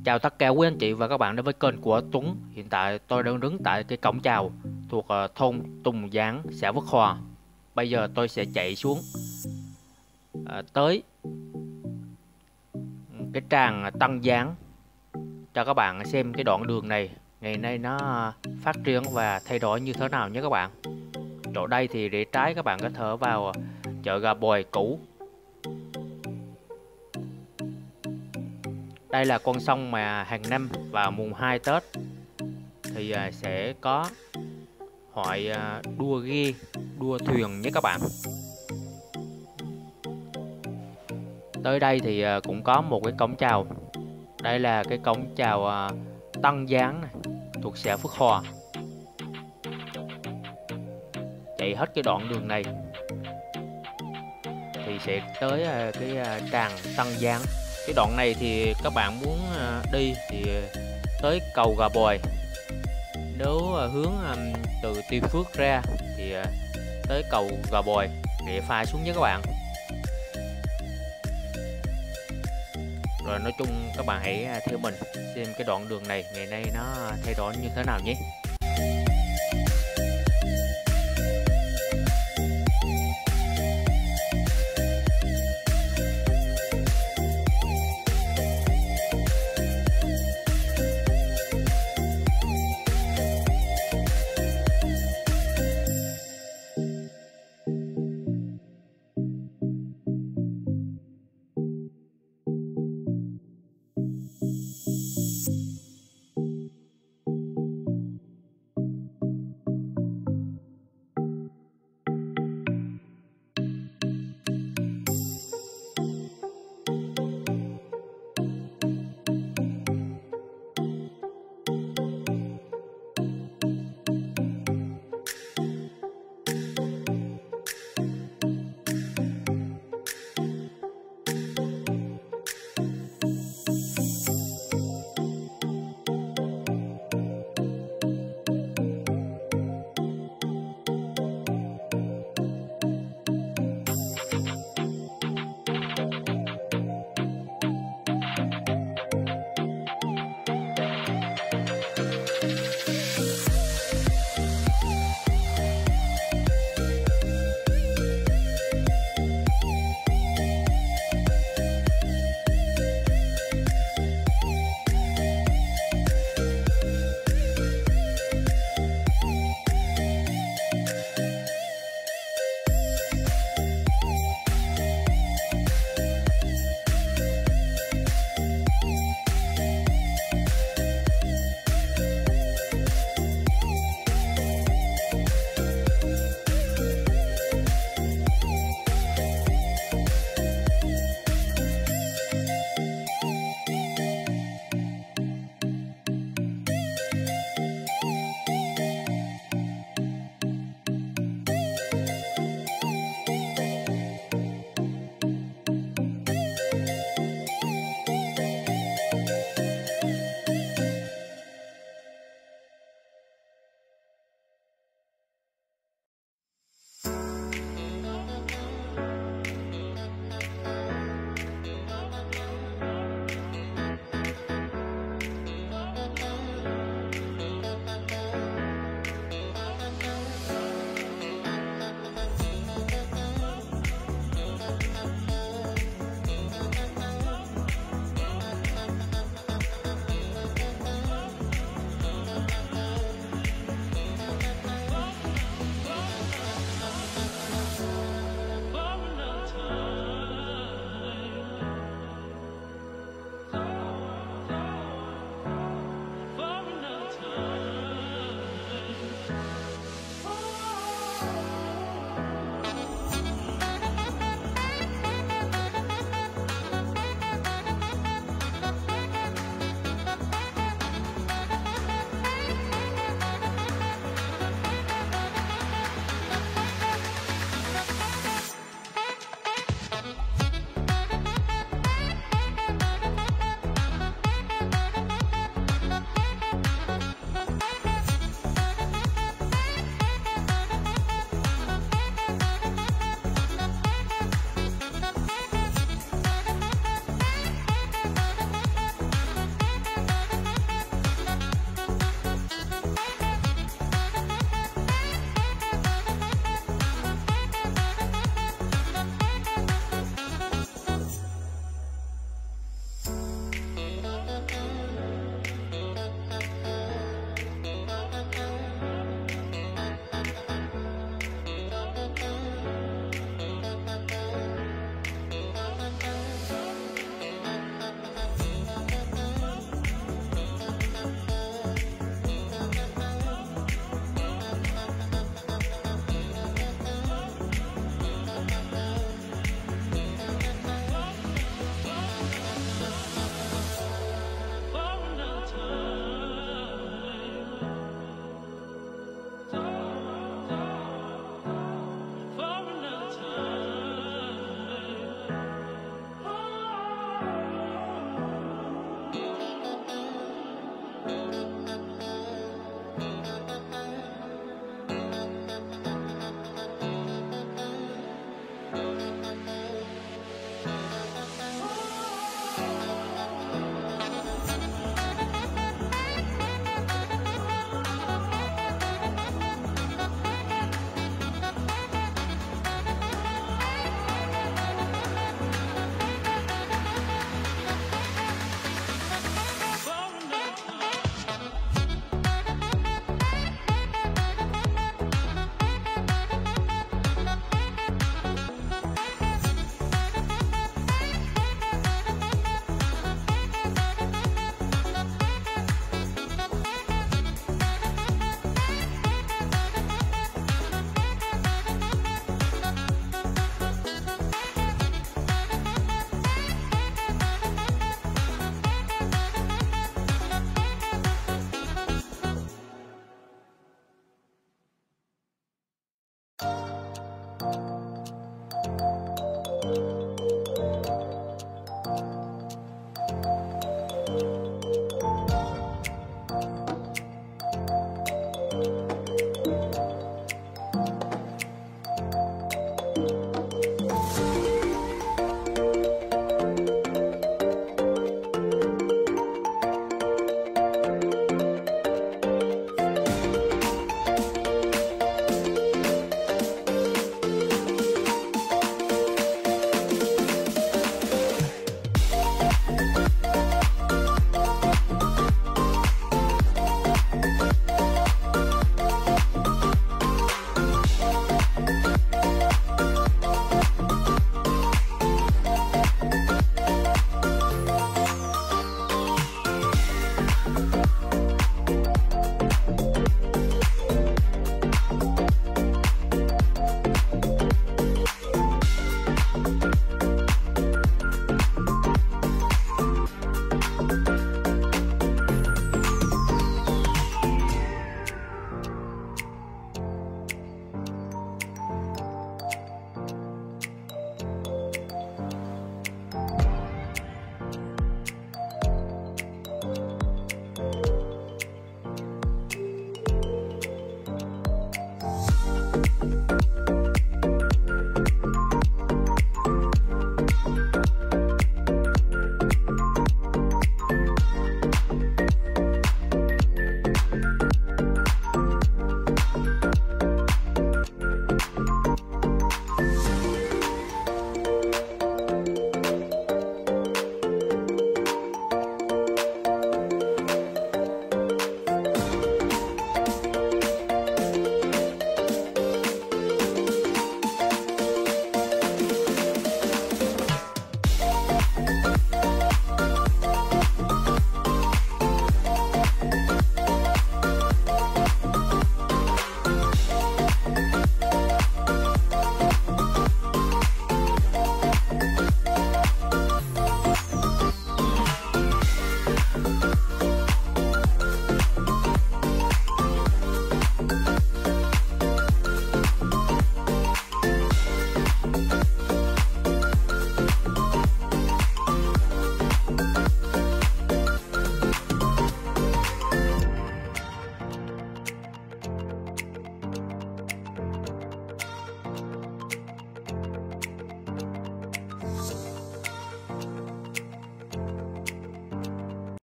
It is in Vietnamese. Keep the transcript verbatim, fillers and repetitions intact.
Chào tất cả quý anh chị và các bạn đến với kênh của Tuấn. Hiện tại tôi đang đứng tại cái cổng chào thuộc ờ, thôn Tùng Giáng, xã Vất Hòa. Bây giờ tôi sẽ chạy xuống ờ, tới cái tràng Tân Giáng cho các bạn xem cái đoạn đường này ngày nay nó phát triển và thay đổi như thế nào nhé các bạn. Chỗ đây thì rẽ trái các bạn có thể vào chợ Gà Bòi cũ. Đây là con sông mà hàng năm vào mùng hai Tết thì à, sẽ có hội à, đua ghe, đua thuyền nhé các bạn. Tới đây thì à, cũng có một cái cổng chào. Đây là cái cổng chào à, Tân Giáng này, thuộc xã Phước Hòa. Chạy hết cái đoạn đường này thì sẽ tới à, cái à, tràng Tân Giáng. Cái đoạn này thì các bạn muốn à, đi thì tới cầu Gà Bòi. Nếu à, hướng à, từ Tuy Phước ra thì à, tới cầu Gò Bòi để pha xuống nhé các bạn. Rồi nói chung các bạn hãy theo mình xem cái đoạn đường này ngày nay nó thay đổi như thế nào nhé.